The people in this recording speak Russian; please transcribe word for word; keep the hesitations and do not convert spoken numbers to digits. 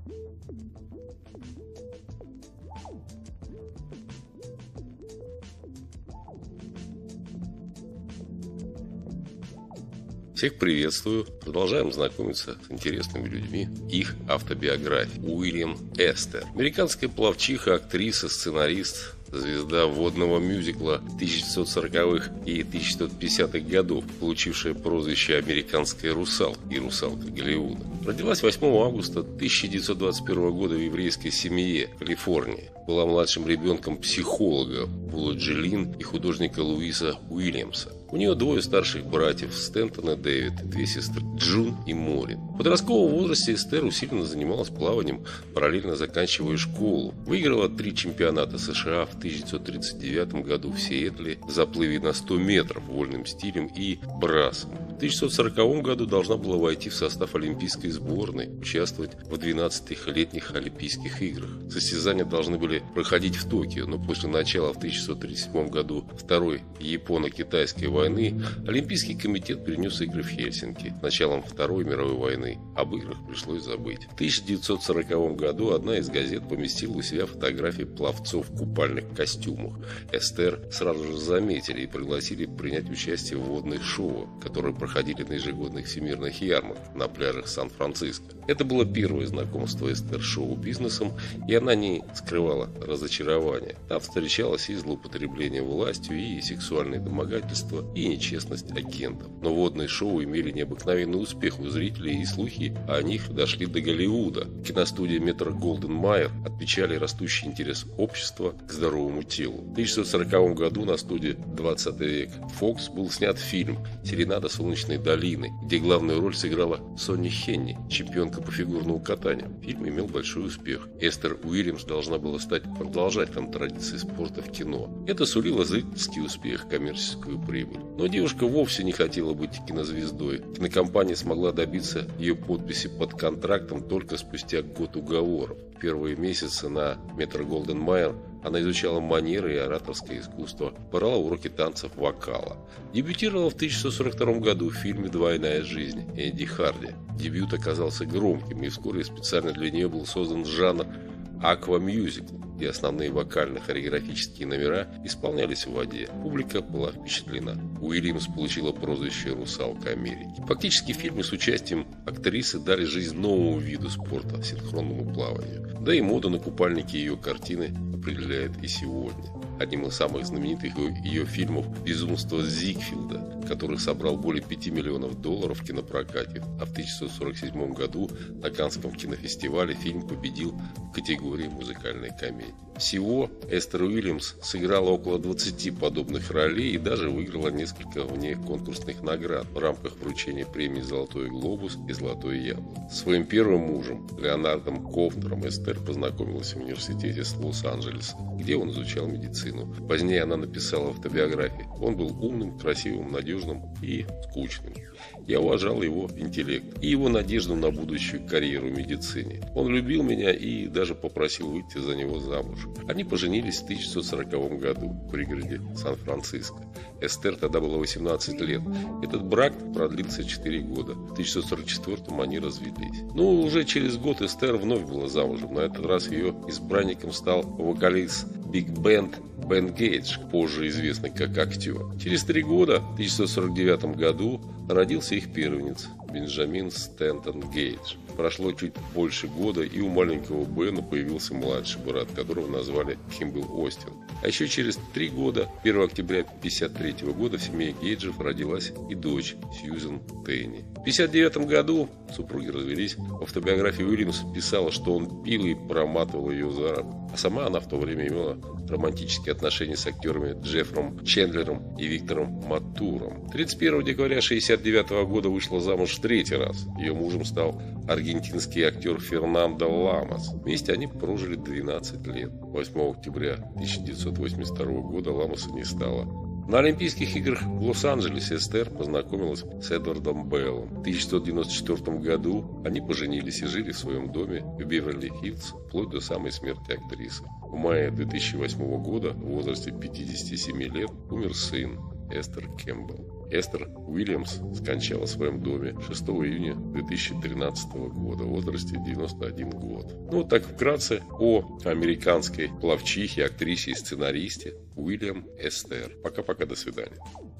Всех приветствую. Продолжаем знакомиться с интересными людьми, их автобиографией. Уильям Эстер. Американская пловчиха, актриса, сценарист, звезда водного мюзикла тысяча девятьсот сороковых и тысяча девятьсот пятидесятых годов, получившая прозвище «Американская русалка» и «Русалка Голливуда». Родилась восьмого августа тысяча девятьсот двадцать первого года в еврейской семье в Калифорнии. Была младшим ребенком психолога Булоджи Лин и художника Луиса Уильямса. У нее двое старших братьев – Стентон и Дэвид, и две сестры – Джун и Морин. В подростковом возрасте Эстер усиленно занималась плаванием, параллельно заканчивая школу. Выиграла три чемпионата США в тысяча девятьсот тридцать девятом году в Сиэтле в заплыве на сто метров вольным стилем и брасом. В тысяча девятьсот сороковом году должна была войти в состав олимпийской сборной, участвовать в двенадцатых летних Олимпийских играх. Состязания должны были проходить в Токио, но после начала в тысяча девятьсот тридцать седьмом году Второй Японо-Китайской войны Олимпийский комитет перенес игры в Хельсинки. С началом Второй мировой войны об играх пришлось забыть. В тысяча девятьсот сороковом году одна из газет поместила у себя фотографии пловцов в купальных костюмах. Эстер сразу же заметили и пригласили принять участие в водных шоу, которые проходили на ежегодных всемирных ярмарках на пляжах Сан-Франциско. Это было первое знакомство Эстер с шоу-бизнесом, и она не скрывала разочарования. Там встречалось и злоупотребление властью, и сексуальные домогательства, и нечестность агентов. Но водные шоу имели необыкновенный успех у зрителей, и слухи о них дошли до Голливуда. Киностудия Метро-Голден-Майер отмечали растущий интерес общества к здоровому телу. В тысяча девятьсот сороковом году на студии «двадцатый век» Fox был снят фильм «Серенада солнечной долины», где главную роль сыграла Сонни Хенни, чемпионка по фигурному катанию. Фильм имел большой успех. Эстер Уильямс должна была стать продолжателем традиции спорта в кино. Это сулило зрительский успех, коммерческую прибыль. Но девушка вовсе не хотела быть кинозвездой. Кинокомпания смогла добиться ее подписи под контрактом только спустя год уговоров. В первые месяцы на Метро-Голден-Майер она изучала манеры и ораторское искусство, брала уроки танцев, вокала. Дебютировала в тысяча девятьсот сорок втором году в фильме «Двойная жизнь» Эдди Харди. Дебют оказался громким, и вскоре специально для нее был создан жанр аква-мюзикл, где основные вокально-хореографические номера исполнялись в воде. Публика была впечатлена. Уильямс получила прозвище «Русалка Америки». Фактически фильмы с участием актрисы дали жизнь новому виду спорта – синхронному плаванию. Да и мода на купальники ее картины определяет и сегодня. Одним из самых знаменитых ее фильмов «Безумство Зигфилда», который собрал более пяти миллионов долларов в кинопрокате, а в тысяча девятьсот сорок седьмом году на Каннском кинофестивале фильм победил в категории музыкальной комедии. Всего Эстер Уильямс сыграла около двадцати подобных ролей и даже выиграла несколько вне конкурсных наград в рамках вручения премий «Золотой глобус» и «Золотое яблоко». С своим первым мужем Леонардом Кофнером Эстер познакомилась в университете с Лос-Анджелеса, где он изучал медицину. Позднее она написала в автобиографии: он был умным, красивым, надежным и скучным. Я уважал его интеллект и его надежду на будущую карьеру в медицине. Он любил меня и даже попросил выйти за него замуж. Они поженились в тысяча девятьсот сороковом году в пригороде Сан-Франциско. Эстер тогда было восемнадцать лет. Этот брак продлился четыре года. В тысяча девятьсот сорок четвёртом они развелись. Но уже через год Эстер вновь была замужем. На этот раз ее избранником стал вокалист биг-бенд Бен Гейдж, позже известный как актер. Через три года, в тысяча девятьсот сорок девятом году, родился их первенец Бенджамин Стентон Гейдж. Прошло чуть больше года, и у маленького Бена появился младший брат, которого назвали Кимбл Остин. А еще через три года, первого октября тысяча девятьсот пятьдесят третьего года, в семье Гейджев родилась и дочь Сьюзен Тенни. В тысяча девятьсот пятьдесят девятом году супруги развелись. В автобиографии Уильямс писала, что он пил и проматывал ее за руку. А сама она в то время имела романтические отношения с актерами Джеффром Чендлером и Виктором Матуром. тридцать первого декабря тысяча девятьсот шестьдесят девятого года вышла замуж в третий раз. Ее мужем стал аргентинский актер Фернандо Ламос. Вместе они прожили двенадцать лет. восьмого октября тысяча девятьсот восемьдесят второго года Ламоса не стало. На Олимпийских играх в Лос-Анджелесе Эстер познакомилась с Эдвардом Беллом. В тысяча девятьсот девяносто четвёртом году они поженились и жили в своем доме в Беверли-Хиллз вплоть до самой смерти актрисы. В мае две тысячи восьмого года в возрасте пятидесяти семи лет умер сын Эстер Кэмпбелл. Эстер Уильямс скончалась в своем доме шестого июня две тысячи тринадцатого года в возрасте девяносто один год. Ну, вот так вкратце о американской пловчихе, актрисе и сценаристе Уильям Эстер. Пока-пока, до свидания.